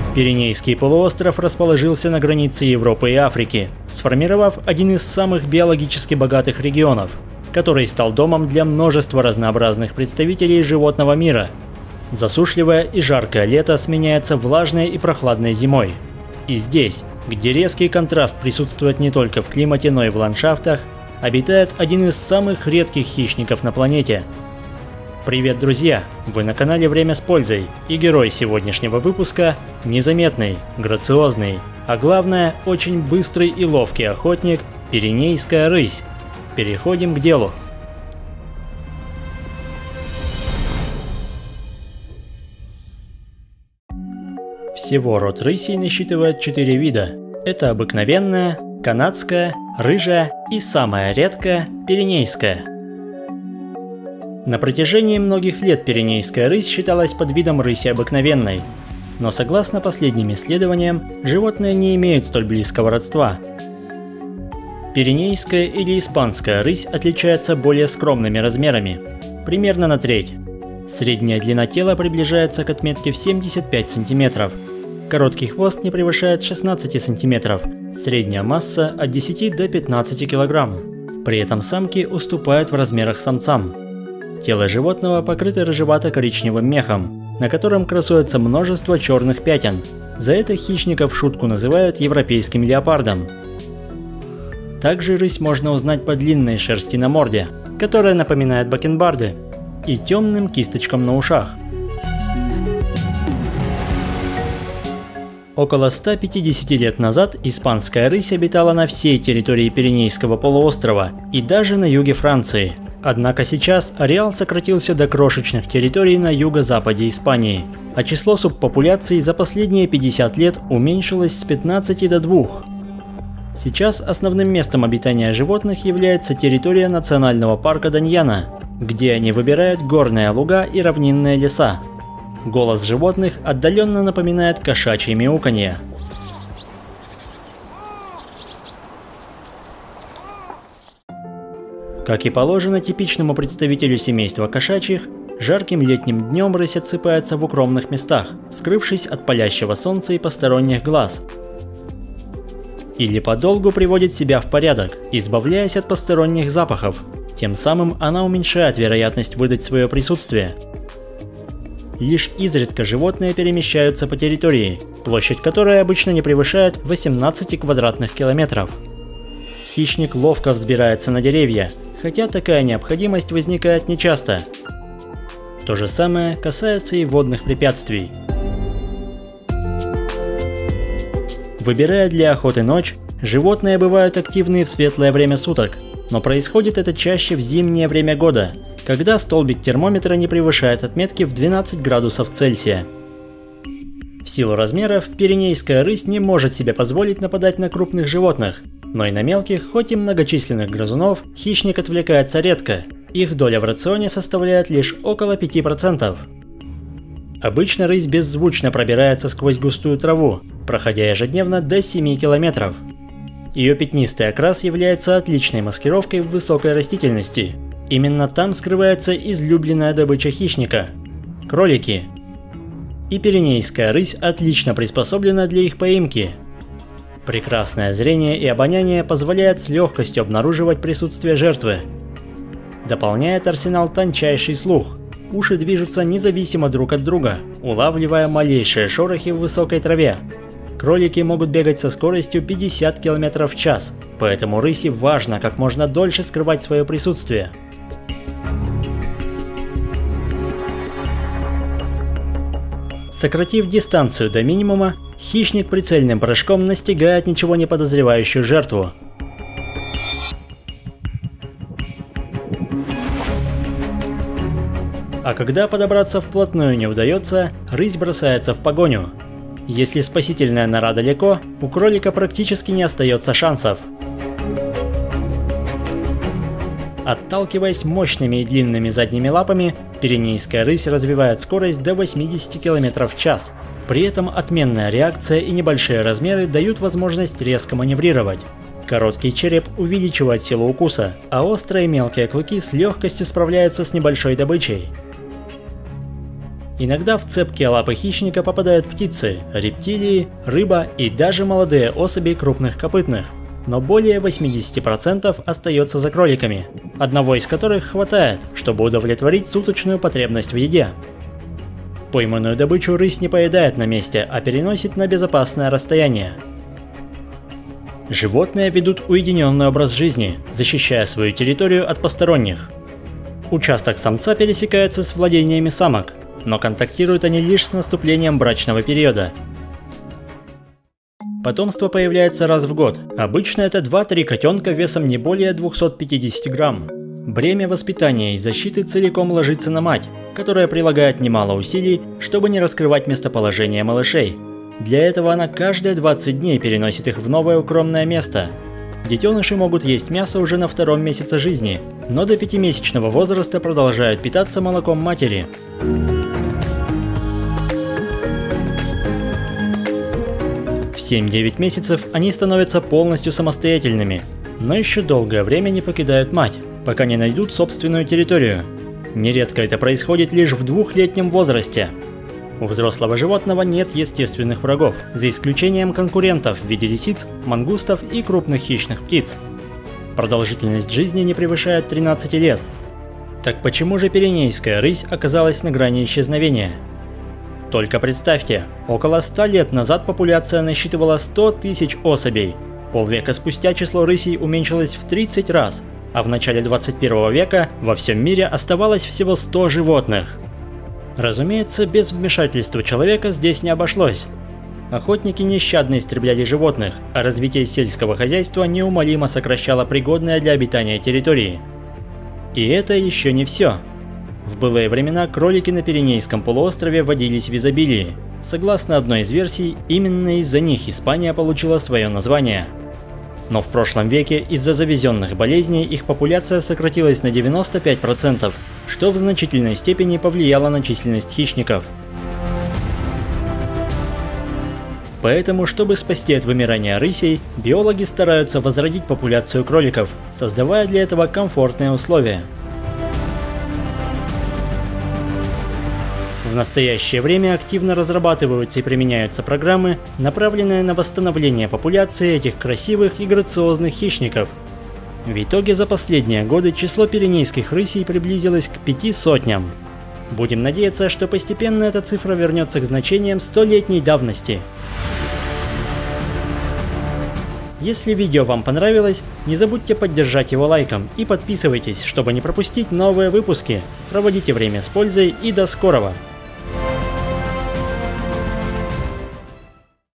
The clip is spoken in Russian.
Пиренейский полуостров расположился на границе Европы и Африки, сформировав один из самых биологически богатых регионов, который стал домом для множества разнообразных представителей животного мира. Засушливое и жаркое лето сменяется влажной и прохладной зимой. И здесь, где резкий контраст присутствует не только в климате, но и в ландшафтах, обитает один из самых редких хищников на планете. Привет, друзья! Вы на канале Время с пользой, и герой сегодняшнего выпуска – незаметный, грациозный, а главное, очень быстрый и ловкий охотник – пиренейская рысь. Переходим к делу. Всего род рысей насчитывает 4 вида. Это обыкновенная, канадская, рыжая и самая редкая – пиренейская. На протяжении многих лет пиренейская рысь считалась подвидом рыси обыкновенной. Но согласно последним исследованиям, животные не имеют столь близкого родства. Пиренейская или испанская рысь отличается более скромными размерами, примерно на треть. Средняя длина тела приближается к отметке в 75 см. Короткий хвост не превышает 16 см, средняя масса от 10 до 15 кг. При этом самки уступают в размерах самцам. Тело животного покрыто рыжевато-коричневым мехом, на котором красуется множество черных пятен. За это хищника в шутку называют европейским леопардом. Также рысь можно узнать по длинной шерсти на морде, которая напоминает бакенбарды, и темным кисточкам на ушах. Около 150 лет назад испанская рысь обитала на всей территории Пиренейского полуострова и даже на юге Франции. Однако сейчас ареал сократился до крошечных территорий на юго-западе Испании, а число субпопуляций за последние 50 лет уменьшилось с 15 до 2. Сейчас основным местом обитания животных является территория национального парка Доньяна, где они выбирают горные луга и равнинные леса. Голос животных отдаленно напоминает кошачье мяуканье. Как и положено типичному представителю семейства кошачьих, жарким летним днем рысь отсыпается в укромных местах, скрывшись от палящего солнца и посторонних глаз. Или подолгу приводит себя в порядок, избавляясь от посторонних запахов. Тем самым она уменьшает вероятность выдать свое присутствие. Лишь изредка животные перемещаются по территории, площадь которой обычно не превышает 18 квадратных километров. Хищник ловко взбирается на деревья, хотя такая необходимость возникает нечасто. То же самое касается и водных препятствий. Выбирая для охоты ночь, животные бывают активны в светлое время суток, но происходит это чаще в зимнее время года, когда столбик термометра не превышает отметки в 12 градусов Цельсия. В силу размеров, пиренейская рысь не может себе позволить нападать на крупных животных, но и на мелких, хоть и многочисленных грызунов, хищник отвлекается редко, их доля в рационе составляет лишь около 5%. Обычно рысь беззвучно пробирается сквозь густую траву, проходя ежедневно до 7 километров. Ее пятнистый окрас является отличной маскировкой в высокой растительности. Именно там скрывается излюбленная добыча хищника – кролики. И пиренейская рысь отлично приспособлена для их поимки. Прекрасное зрение и обоняние позволяют с легкостью обнаруживать присутствие жертвы. Дополняет арсенал тончайший слух. Уши движутся независимо друг от друга, улавливая малейшие шорохи в высокой траве. Кролики могут бегать со скоростью 50 км в час, поэтому рыси важно как можно дольше скрывать свое присутствие. Сократив дистанцию до минимума, хищник прицельным прыжком настигает ничего не подозревающую жертву. А когда подобраться вплотную не удается, рысь бросается в погоню. Если спасительная нора далеко, у кролика практически не остается шансов. Отталкиваясь мощными и длинными задними лапами, пиренейская рысь развивает скорость до 80 км в час. При этом отменная реакция и небольшие размеры дают возможность резко маневрировать. Короткий череп увеличивает силу укуса, а острые мелкие клыки с легкостью справляются с небольшой добычей. Иногда в цепкие лапы хищника попадают птицы, рептилии, рыба и даже молодые особи крупных копытных. Но более 80% остается за кроликами, одного из которых хватает, чтобы удовлетворить суточную потребность в еде. Пойманную добычу рысь не поедает на месте, а переносит на безопасное расстояние. Животные ведут уединенный образ жизни, защищая свою территорию от посторонних. Участок самца пересекается с владениями самок, но контактируют они лишь с наступлением брачного периода. Потомство появляется раз в год, обычно это 2-3 котенка весом не более 250 грамм. Бремя воспитания и защиты целиком ложится на мать, которая прилагает немало усилий, чтобы не раскрывать местоположение малышей. Для этого она каждые 20 дней переносит их в новое укромное место. Детеныши могут есть мясо уже на 2-м месяце жизни, но до 5-месячного возраста продолжают питаться молоком матери. В 7-9 месяцев они становятся полностью самостоятельными, но еще долгое время не покидают мать, пока не найдут собственную территорию. Нередко это происходит лишь в 2-летнем возрасте. У взрослого животного нет естественных врагов, за исключением конкурентов в виде лисиц, мангустов и крупных хищных птиц. Продолжительность жизни не превышает 13 лет. Так почему же пиренейская рысь оказалась на грани исчезновения? Только представьте, около 100 лет назад популяция насчитывала 100 тысяч особей. Полвека спустя число рысей уменьшилось в 30 раз, а в начале 21 века во всем мире оставалось всего 100 животных. Разумеется, без вмешательства человека здесь не обошлось. Охотники нещадно истребляли животных, а развитие сельского хозяйства неумолимо сокращало пригодные для обитания территории. И это еще не все. В былые времена кролики на Пиренейском полуострове водились в изобилии. Согласно одной из версий, именно из-за них Испания получила свое название. Но в прошлом веке из-за завезенных болезней их популяция сократилась на 95%, что в значительной степени повлияло на численность хищников. Поэтому, чтобы спасти от вымирания рысей, биологи стараются возродить популяцию кроликов, создавая для этого комфортные условия. В настоящее время активно разрабатываются и применяются программы, направленные на восстановление популяции этих красивых и грациозных хищников. В итоге за последние годы число пиренейских рысей приблизилось к 500. Будем надеяться, что постепенно эта цифра вернется к значениям 100-летней давности. Если видео вам понравилось, не забудьте поддержать его лайком и подписывайтесь, чтобы не пропустить новые выпуски. Проводите время с пользой и до скорого!